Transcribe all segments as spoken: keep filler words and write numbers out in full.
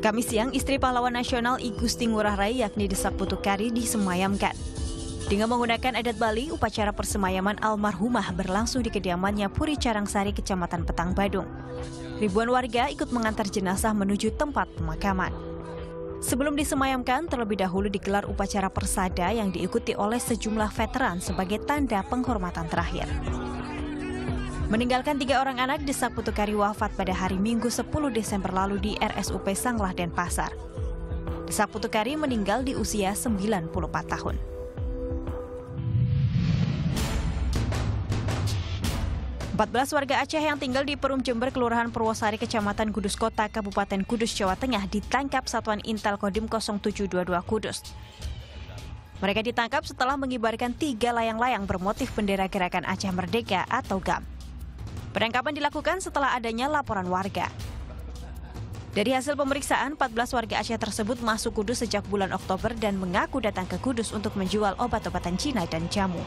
Kamis siang, istri pahlawan nasional I Gusti Ngurah Rai yakni Desak Putukari disemayamkan. Dengan menggunakan adat Bali, upacara persemayaman almarhumah berlangsung di kediamannya Puri Carangsari, Kecamatan Petang Badung. Ribuan warga ikut mengantar jenazah menuju tempat pemakaman. Sebelum disemayamkan, terlebih dahulu digelar upacara persada yang diikuti oleh sejumlah veteran sebagai tanda penghormatan terakhir. Meninggalkan tiga orang anak, Desak Putukari wafat pada hari Minggu sepuluh Desember lalu di R S U P Sanglah, Denpasar. Desak Putukari meninggal di usia sembilan puluh empat tahun. empat belas warga Aceh yang tinggal di Perum Jember, Kelurahan Purwosari, Kecamatan Kudus Kota, Kabupaten Kudus, Jawa Tengah ditangkap Satuan Intel Kodim nol tujuh dua dua Kudus. Mereka ditangkap setelah mengibarkan tiga layang-layang bermotif bendera Gerakan Aceh Merdeka atau G A M. Penangkapan dilakukan setelah adanya laporan warga. Dari hasil pemeriksaan, empat belas warga Aceh tersebut masuk Kudus sejak bulan Oktober dan mengaku datang ke Kudus untuk menjual obat-obatan Cina dan jamu.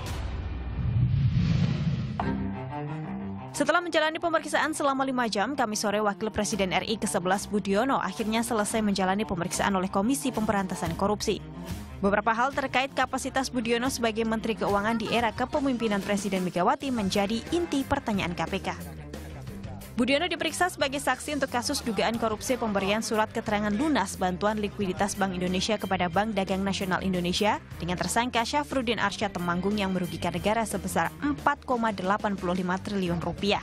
Setelah menjalani pemeriksaan selama lima jam, Kamis sore Wakil Presiden R I ke sebelas Budiono akhirnya selesai menjalani pemeriksaan oleh Komisi Pemberantasan Korupsi. Beberapa hal terkait kapasitas Budiono sebagai Menteri Keuangan di era kepemimpinan Presiden Megawati menjadi inti pertanyaan K P K. Budiono diperiksa sebagai saksi untuk kasus dugaan korupsi pemberian surat keterangan lunas bantuan likuiditas Bank Indonesia kepada Bank Dagang Nasional Indonesia dengan tersangka Syafruddin Arsyad Temanggung yang merugikan negara sebesar empat koma delapan puluh lima triliun rupiah.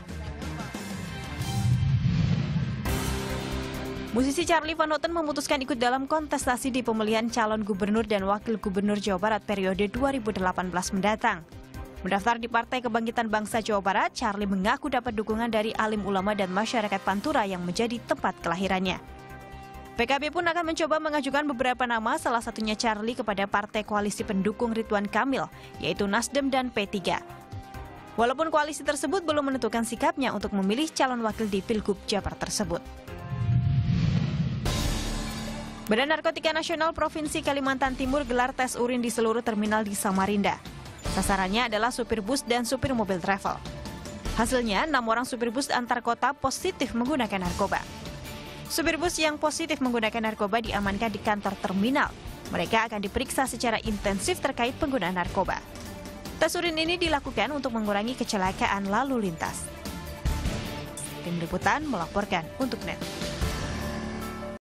Musisi Charly Van Houten memutuskan ikut dalam kontestasi di pemilihan calon gubernur dan wakil gubernur Jawa Barat periode dua ribu delapan belas mendatang. Mendaftar di Partai Kebangkitan Bangsa Jawa Barat, Charly mengaku dapat dukungan dari alim ulama dan masyarakat Pantura yang menjadi tempat kelahirannya. P K B pun akan mencoba mengajukan beberapa nama, salah satunya Charly kepada partai koalisi pendukung Ridwan Kamil, yaitu Nasdem dan P tiga. Walaupun koalisi tersebut belum menentukan sikapnya untuk memilih calon wakil di Pilgub Jabar tersebut. Badan Narkotika Nasional Provinsi Kalimantan Timur gelar tes urin di seluruh terminal di Samarinda. Sasarannya adalah supir bus dan supir mobil travel. Hasilnya, enam orang supir bus antar kota positif menggunakan narkoba. Supir bus yang positif menggunakan narkoba diamankan di kantor terminal. Mereka akan diperiksa secara intensif terkait penggunaan narkoba. Tes urin ini dilakukan untuk mengurangi kecelakaan lalu lintas. Tim Liputan melaporkan untuk N E T.